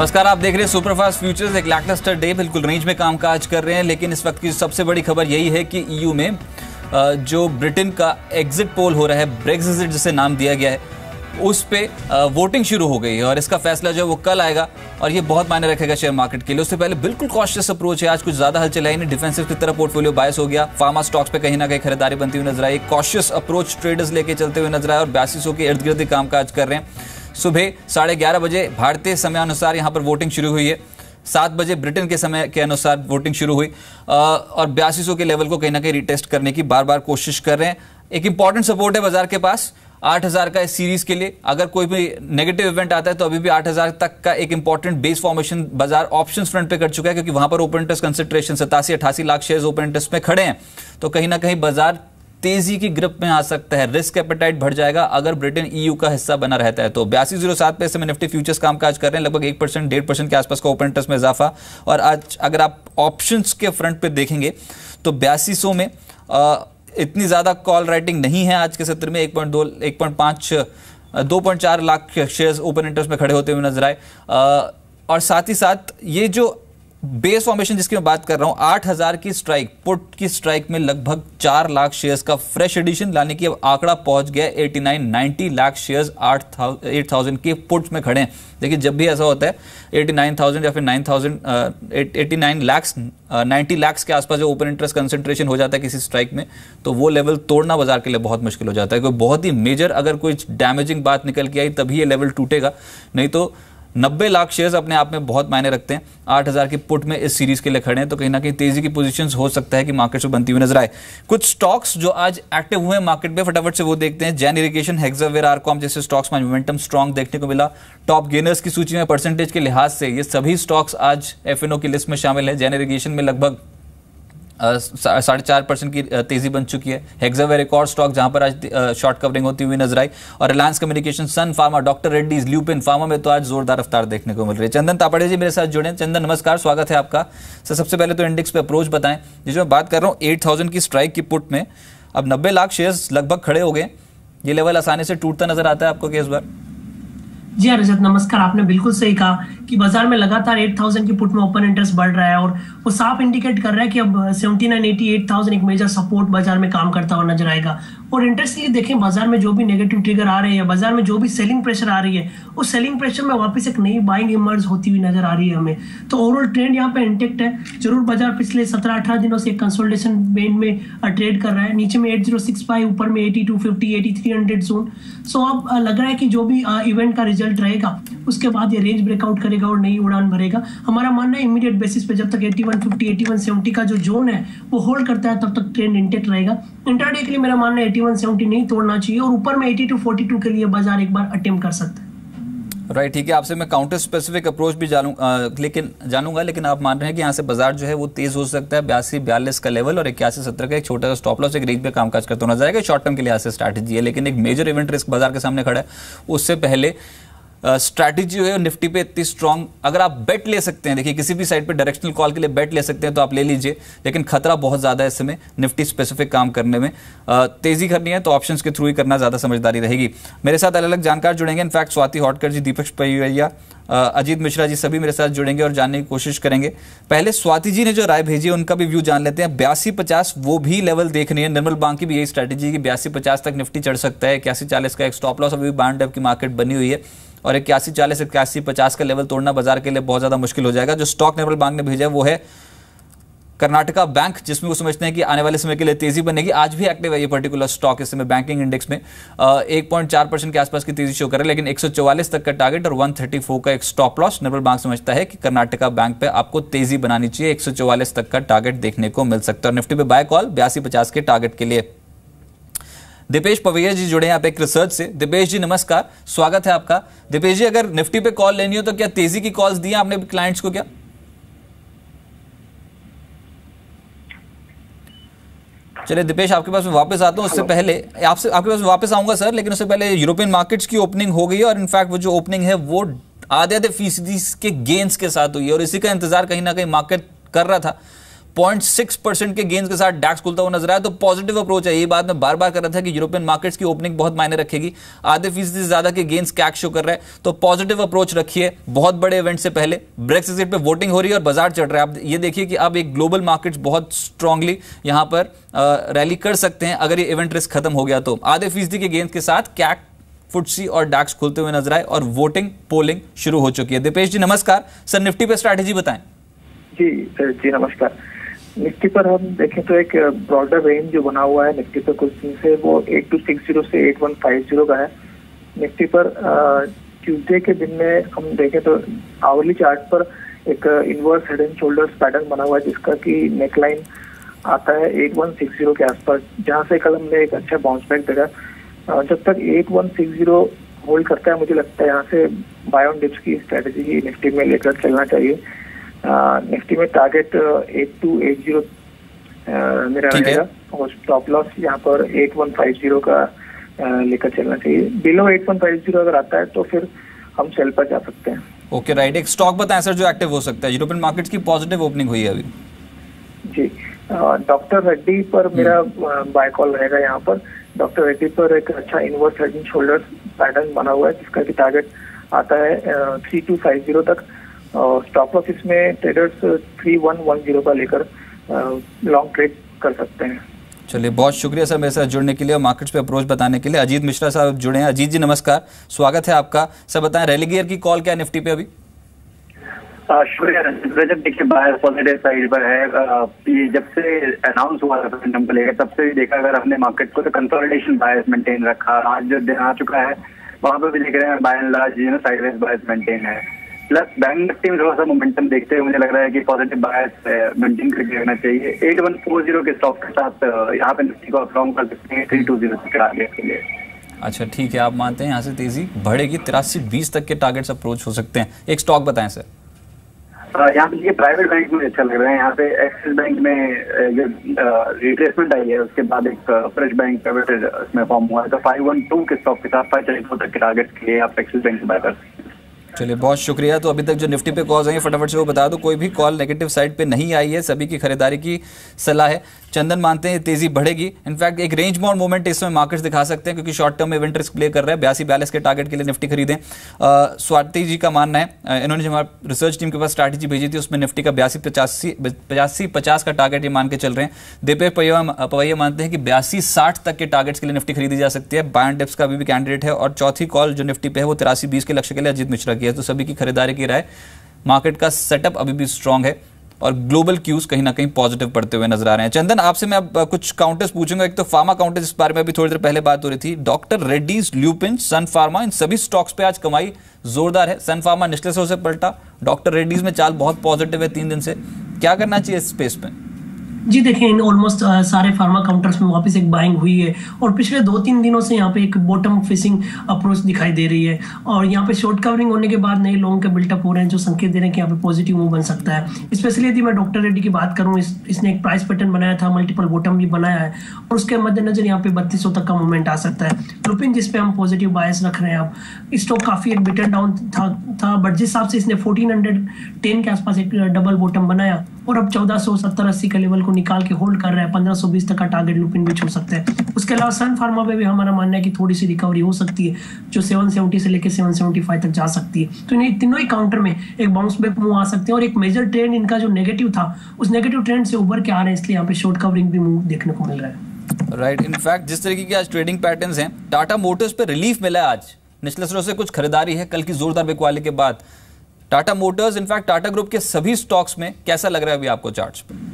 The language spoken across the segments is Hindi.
नमस्कार, आप देख रहे हैं सुपरफास्ट फ्यूचर्स। एक लैकलस्टर डे, बिल्कुल रेंज में कामकाज कर रहे हैं, लेकिन इस वक्त की सबसे बड़ी खबर यही है कि ईयू में जो ब्रिटेन का एग्जिट पोल हो रहा है, ब्रेक्सिट जिसे नाम दिया गया है, उस पे वोटिंग शुरू हो गई है और इसका फैसला जो है वो कल आएगा और ये बहुत मायने रखेगा शेयर मार्केट के लिए। उससे पहले बिल्कुल कॉशियस अप्रोच है, आज कुछ ज्यादा हलचल है नहीं, डिफेंसिव की तरफ पोर्टफोलियो बायस हो गया। फार्मा स्टॉक्स पे कहीं ना कहीं खरीदारी बनती हुई नजर आई। कॉशियस अप्रोच ट्रेडर्स लेके चलते हुए नजर आए और 8200 के इर्द गिर्द कामकाज कर रहे हैं। सुबह 11:30 बजे भारतीय समय अनुसार यहां पर वोटिंग शुरू हुई है। 7 बजे ब्रिटेन के समय के अनुसार वोटिंग शुरू हुई और 8200 के लेवल को कहीं ना कहीं रिटेस्ट करने की बार बार कोशिश कर रहे हैं। एक इंपॉर्टेंट सपोर्ट है बाजार के पास 8000 का इस सीरीज के लिए। अगर कोई भी नेगेटिव इवेंट आता है तो अभी भी 8000 तक का एक इंपॉर्टेंट बेस फॉर्मेशन बाजार ऑप्शंस फ्रंट पे कर चुका है, क्योंकि वहां पर open interest concentration 87-88 lakh shares open interest में खड़े हैं। तो कहीं ना कहीं बाजार तेजी की ग्रिप में आ सकता है, रिस्क एपेटाइट बढ़ जाएगा अगर ब्रिटेन ईयू का हिस्सा बना रहता है। तो 8207 पे समय निफ्टी फ्यूचर्स कामकाज कर रहे हैं, लगभग 1% 1.5% के आसपास का ओपन इंटरेस्ट में इजाफा। और आज अगर आप ऑप्शंस के फ्रंट पे देखेंगे तो 8200 में इतनी ज्यादा कॉल राइटिंग नहीं है आज के सत्र में। 2.4 लाख शेयर्स ओपन इंटरेस्ट में खड़े होते हुए नजर आए। और साथ ही साथ ये जो बेस फॉर्मेशन जिसकी मैं बात कर रहा हूं, 8000 की स्ट्राइक, पुट की स्ट्राइक में लगभग 4 लाख शेयर्स का फ्रेश एडिशन लाने की अब आंकड़ा पहुंच गया 89-90 लाख शेयर्स 8000 के पुट्स में खड़े हैं। देखिए, जब भी ऐसा होता है 89,000 या फिर 89 लाख 90 लाख के आसपास जो ओपन इंटरेस्ट कंसंट्रेशन हो जाता है किसी स्ट्राइक में, तो वो लेवल तोड़ना बाजार के लिए बहुत मुश्किल हो जाता है। कोई बहुत ही मेजर अगर कोई डैमेजिंग बात निकल के आई तभी ये लेवल टूटेगा, नहीं तो 90 लाख शेयर्स अपने आप में बहुत मायने रखते हैं। 8000 की पुट में इस सीरीज के लिए खड़े हैं, तो कहीं ना कहीं तेजी की पोजीशंस हो सकता है कि मार्केट से बनती हुई नजर आए। कुछ स्टॉक्स जो आज एक्टिव हुए हैं मार्केट में, फटाफट से वो देखते हैं। जैन इरिगेशन, हेक्सावेयर, आरकॉम जैसे स्टॉक्स में मोमेंटम स्ट्रांग देखने को मिला। टॉप गेनर्स की सूची में परसेंटेज के लिहाज से ये सभी स्टॉक्स आज एफएनओ की लिस्ट में शामिल है। जैन इरिगेशन में लगभग 4.5% की तेजी बन चुकी है। हेक्सावेयर एक और स्टॉक जहां पर आज शॉर्ट कवरिंग होती हुई नजर आई। और Reliance Communication, Sun Pharma, Doctor Reddy's, Lupin Pharma में तो आज जोरदार रफ्तार देखने को मिल रही है। चंदन तापड़े जी मेरे साथ जुड़े हैं। चंदन नमस्कार, स्वागत है आपका। सर, सबसे पहले तो इंडेक्स पे अप्रोच बताएं। जो मैं बात कर रहा हूँ 8000 की स्ट्राइक की पुट में अब 90 लाख शेयर्स लगभग खड़े हो गए। ये लेवल आसानी से टूटता नजर आता है आपको कि इस बार? जी हाँ रजत, नमस्कार। आपने बिल्कुल सही कहा कि बाजार में लगातार 8000 की पुट में ओपन इंटरेस्ट बढ़ रहा है और वो साफ इंडिकेट कर रहा है कि अब 79-80 एक मेजर सपोर्ट बाजार में काम करता हुआ नजर आएगा। और इंटरेस्टली देखें, बाजार में जो भी नेगेटिव ट्रिगर आ रहे हैं, बाजार में जो भी सेलिंग प्रेशर आ रही है, उस सेलिंग प्रेशर में वापस एक नई बाइंग इमर्ज होती हुई नजर आ रही है हमें। तो ओवरऑल ट्रेंड यहाँ पे इंटेक्ट है। जरूर बाजार पिछले 17-18 दिनों से कंसोलिडेशन बेंड में ट्रेड कर रहा है। नीचे में 8065, ऊपर में 8250, 8300 जोन। सो अब लग रहा है कि जो भी इवेंट का रिजल्ट रहेगा उसके बाद ये रेंज ब्रेकआउट करेगा और नई उड़ान भरेगा। हमारा मानना है इमीडिएट बेसिस पे जब तक 8150, 8170 का जो जोन है वो होल्ड करता है तब तक ट्रेंड इंटेक्ट रहेगा। इंट्राडे के लिए मेरा मानना है 8170 नहीं तोड़ना चाहिए और ऊपर में 8242 के लिए बाजार एक बार अटेम्प्ट कर सकता है। राइट, ठीक है। आपसे मैं काउंटर स्पेसिफिक अप्रोच भी जानूंगा, लेकिन आप मान रहे हैं कि यहाँ से बाजार जो है वो तेज हो सकता है। 82-42 का लेवल और 81-70 का एक छोटा सा स्टॉप लॉस एक रेंज पे कामकाज करता नजर आएगा। शॉर्ट टर्म के लिहाज से स्ट्रैटेजी है, लेकिन एक मेजर इवेंट रिस्क बाजार के सामने खड़ा है। उससे पहले स्ट्रैटेजी जो है निफ्टी पे इतनी स्ट्रांग, अगर आप बेट ले सकते हैं, देखिए किसी भी साइड पे डायरेक्शनल कॉल के लिए बेट ले सकते हैं तो आप ले लीजिए, लेकिन खतरा बहुत ज्यादा है इस समय निफ्टी स्पेसिफिक काम करने में। तेजी करनी है तो ऑप्शंस के थ्रू ही करना ज्यादा समझदारी रहेगी। मेरे साथ अलग अलग जानकार जुड़ेंगे। इनफैक्ट स्वाति हॉटकर जी, दीपक पैया, अजीत मिश्रा जी सभी मेरे साथ जुड़ेंगे और जानने की कोशिश करेंगे। पहले स्वाति जी ने जो राय भेजी है उनका भी व्यू जान लेते हैं। 82-50 वो भी लेवल देखनी है। निर्मल बैंक की भी यही स्ट्रैटेजी है कि 82-50 तक निफ्टी चढ़ सकता है। 81-40 का एक स्टॉप लॉस अभी बाउंड अप की मार्केट बनी हुई है और 81-40 से 81-50 का लेवल तोड़ना बाजार के लिए बहुत ज्यादा मुश्किल हो जाएगा। जो स्टॉक निर्मल बैंक ने भेजा है वो है कर्नाटका बैंक, जिसमें वो समझते हैं कि आने वाले समय के लिए तेजी बनेगी। आज भी एक्टिव है ये पर्टिकुलर स्टॉक इस समय बैंकिंग इंडेक्स में 1.4% के आसपास की तेजी शो कर रहा है, लेकिन 144 तक का टारगेट और 134 का एक स्टॉप लॉस। निर्मल बैंक समझता है कि कर्नाटका बैंक पे आपको तेजी बनानी चाहिए। 144 तक का टारगेट देखने को मिल सकता है। निफ्टी पे बाय कॉल 82-50 के टारगेट के लिए। दीपेश पवैया जी जुड़े हैं आप एक रिसर्च से। दीपेश जी नमस्कार, स्वागत है आपका। दीपेश जी, अगर निफ्टी पे कॉल लेनी हो तो क्या तेजी की कॉल्स दी हैं आपने क्लाइंट्स को क्या? चलिए दीपेश, आपके पास मैं वापस आता हूं। उससे पहले आपके पास वापस आऊंगा सर, लेकिन उससे पहले यूरोपियन मार्केट्स की ओपनिंग हो गई है और इनफैक्ट वो जो ओपनिंग है वो आधे-आधे फीसदी के गेन्स के साथ हुई है और इसी का इंतजार कहीं ना कहीं मार्केट कर रहा था। 0.6% के गेंस के साथ डैक्स खुलता हुआ नजर आया। तो पॉजिटिव अप्रोच है। ये बात मैं बार बार कर रहा था कि यूरोपियन मार्केट्स की ओपनिंग बहुत मायने रखेगी। आधे फीसदी से ज्यादा के गेंस कैश शो कर रहा है, तो पॉजिटिव अप्रोच रखिए। बहुत बड़े इवेंट से पहले ब्रेक्सिट पे वोटिंग हो रही है और बाजार चढ़ रहा है। आप ये देखिए कि अब एक ग्लोबल मार्केट्स बहुत स्ट्रांगली यहां पर रैली कर सकते हैं अगर ये इवेंट रिस्क खत्म हो गया तो। आधे फीसदी के गेंस के साथ कैक, फुटसी और डैक्स खुलते हुए नजर आए और वोटिंग पोलिंग शुरू हो चुकी है। दीपेश जी नमस्कार सर, निफ्टी पे स्ट्रैटेजी बताएं। जी नमस्कार। निफ्टी पर हम देखें तो एक ब्रॉडर रेंज जो बना हुआ है निफ्टी पर कुछ दिन से, वो 8260 से 8150 का है। निफ्टी पर ट्यूसडे के दिन में हम देखें तो आवरली चार्ट पर एक inverse head and shoulders pattern बना हुआ है, जिसका कि नेकलाइन आता है 8160 के आसपास, जहां से कल हमने एक अच्छा बाउंस बैक देखा। जब तक 8160 होल्ड करता है, मुझे लगता है यहाँ से बाय ऑन डिप्स की स्ट्रेटेजी ही निफ्टी में लेकर चलना चाहिए। निफ्टी में टारगेट 8280 मेरा रहेगा और स्टॉप लॉस यहाँ पर 8150 का लेकर चलना चाहिए। बिलो 8150 अगर आता है तो फिर हम सेल पर जा सकते हैं। Okay right. एक स्टॉक बताएं सर जो एक्टिव हो सकता है। यूरोपियन मार्केट्स की पॉजिटिव ओपनिंग हुई है अभी। जी, डॉक्टर रेड्डी पर मेरा बाय कॉल रहेगा। यहाँ पर डॉक्टर रेड्डी पर एक अच्छा inverse head and shoulders pattern बना हुआ है, जिसका कि टारगेट आता है 3250 तक और स्टॉप लॉस इसमें ट्रेडर्स 3110 का लेकर लॉन्ग ट्रेड कर सकते हैं। चलिए बहुत शुक्रिया सर मेरे साथ जुड़ने के लिए और मार्केट्स पे अप्रोच बताने के लिए। अजीत मिश्रा साहब जुड़े हैं। अजीत जी नमस्कार, स्वागत है आपका। सर बताएं रैली गियर की कॉल क्या है निफ्टी पे अभी? शुक्रिया रजत। देखिए बायर पॉजिटिव साइड पर है। ये जब से अनाउंस हुआ था सिस्टम को लेकर, तब से भी देखा अगर हमने मार्केट को तो कंसोलिडेशन बायस मेंटेन रखा। आज जो दिन आ चुका है वहां पर भी देख रहे हैं by and large sideways bias maintain है। प्लस बैंक निफ्टी में थोड़ा सा मोमेंटम देखते हुए मुझे लग रहा है कि पॉजिटिव बायस मेंटेन करके रखना चाहिए। 8140 के स्टॉक के साथ यहाँ पे निफ्टी को अप्रोम कर सकते हैं 320 के टारगेट के लिए। अच्छा ठीक है, आप मानते हैं यहाँ से तेजी बढ़ेगी, 8320 तक के टारगेट्स अप्रोच हो सकते हैं। एक स्टॉक बताएं सर। यहाँ पे ये प्राइवेट बैंक में अच्छा लग रहा है। यहाँ पे एक्सिस बैंक में जो रिप्लेसमेंट आई है उसके बाद एक फ्रेश बैंक प्राइवेट इसमें फॉर्म हुआ है, तो 512 के स्टॉक के साथ 544 तक के टारगेट के लिए आप एक्सिस बैंक से बाय कर सकते हैं। चलिए बहुत शुक्रिया। तो अभी तक जो निफ्टी पे कॉल्स आई हैं फटाफट से वो बता दो। कोई भी कॉल नेगेटिव साइड पे नहीं आई है, सभी की खरीदारी की सलाह है। चंदन मानते हैं तेजी बढ़ेगी। इनफैक्ट एक रेंज बाउंड मूवमेंट इसमें मार्केट्स दिखा सकते हैं क्योंकि शॉर्ट टर्म में इवेंट रिस्क प्ले कर रहा है। 82-42 के टारगेट के लिए निफ्टी खरीदें। स्वाति जी का मानना है, इन्होंने जो हमारे रिसर्च टीम के पास स्ट्रैटेजी भेजी थी उसमें निफ्टी का 82-50 का टारगेट ये मान के चल रहे हैं। दीपेश पवैया मानते हैं कि 82-60 तक के टारगेट्स के लिए निफ्टी खरीदी जा सकती है। बाय एंड डिप्स का भी कैंडिडेट है। और चौथी कॉल जो निफ्टी पे है वो 83-20 के लक्ष्य के लिए अजीत मिश्रा की है। तो सभी की खरीदारी की राय। मार्केट का सेटअप अभी भी स्ट्रांग है और ग्लोबल क्यूज कहीं ना कहीं पॉजिटिव पड़ते हुए नजर आ रहे हैं। चंदन आपसे मैं अब कुछ काउंटर्स पूछूंगा। एक तो फार्मा काउंटर्स, इस बारे में अभी थोड़ी देर पहले बात हो रही थी। Doctor Reddy's, Lupin, Sun Pharma, इन सभी स्टॉक्स पे आज कमाई जोरदार है। सन फार्मा निचले से पलटा, डॉक्टर रेड्डीज में चाल बहुत पॉजिटिव है 3 दिन से। क्या करना चाहिए इस स्पेस पे? जी देखिए, इन ऑलमोस्ट सारे फार्मा काउंटर्स में वापस एक बाइंग हुई है और पिछले 2-3 दिनों से यहाँ पे एक बॉटम फिशिंग अप्रोच दिखाई दे रही है और यहाँ पे शॉर्ट कवरिंग होने के बाद नए लोगों के बिल्टअप हो रहे हैं जो संकेत दे रहे हैं कि यहाँ पे पॉजिटिव मूव बन सकता है। स्पेशली यदि मैं डॉक्टर रेड्डी की बात करूँ, इसने एक प्राइस पैटर्न बनाया था, मल्टीपल बॉटम भी बनाया है और उसके मद्देनजर यहाँ पे 3200 तक का मूवमेंट आ सकता है। लुपिन जिसपे हम पॉजिटिव बायस रख रहे हैं, अब स्टॉक काफी एक बिटन डाउन था बट जिस हिसाब से इसने 1410 के आसपास एक डबल बॉटम बनाया और अब 1470-80 के लेवल को निकाल के होल्ड कर रहा है। 1520 तक का टारगेट लुपिन भी छू सकते हैं। उसके अलावा सन फार्मा पे भी हमारा मानना है कि थोड़ी सी रिकवरी हो सकती है जो 770 से लेकर 775 तक जा सकती है। तो इन तीनों ही काउंटर में एक बाउंस बैक मूव आ सकते हैं और एक मेजर ट्रेंड इनका जो नेगेटिव था उस नेगेटिव ट्रेंड से उभर के आ रहे हैं, इसलिए यहाँ पे शॉर्ट कवरिंग भी मूव देखने को मिल रहा है। राइट। इनफैक्ट जिस तरीके की आज ट्रेडिंग पैटर्न्स हैं, टाटा मोटर्स पे रिलीफ मिला है आज। निचले स्तरों से कुछ खरीदारी है कल की जोरदार बिकवाली के बाद। Tata Motors, in fact Tata group के सभी स्टॉक्स में कैसा लग रहा है अभी आपको चार्ट्स पे?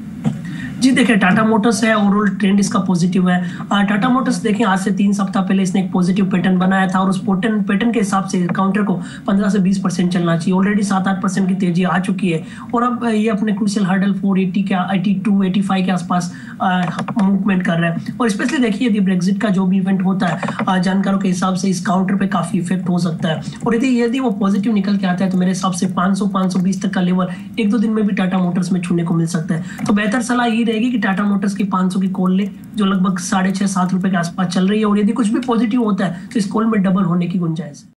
जी देखिए, टाटा मोटर्स है, ओवरऑल ट्रेंड इसका पॉजिटिव है। टाटा मोटर्स देखें, आज से 3 सप्ताह पहले इसने एक पॉजिटिव पैटर्न बनाया था और उस पैटर्न के हिसाब से काउंटर को 15 से 20% चलना चाहिए। ऑलरेडी 7-8% की तेजी आ चुकी है और अब ये अपने क्रूशियल हर्डल 480 के 82-85 के आसपास मूवमेंट कर रहा है। और स्पेशली देखिए, यदि ब्रेक्जिट का जो भी इवेंट होता है, जानकारों के हिसाब से इस काउंटर पे काफी इफेक्ट हो सकता है और यदि वो पॉजिटिव निकल के आता है तो मेरे हिसाब से 500-520 तक का लेवल 1-2 दिन में भी टाटा मोटर्स में छूने को मिल सकता है। तो बेहतर सलाह ये रहेगी कि टाटा मोटर्स की 500 की कॉल ले जो लगभग 6.5-7 रुपए के आसपास चल रही है और यदि कुछ भी पॉजिटिव होता है तो इस कॉल में डबल होने की गुंजाइश है।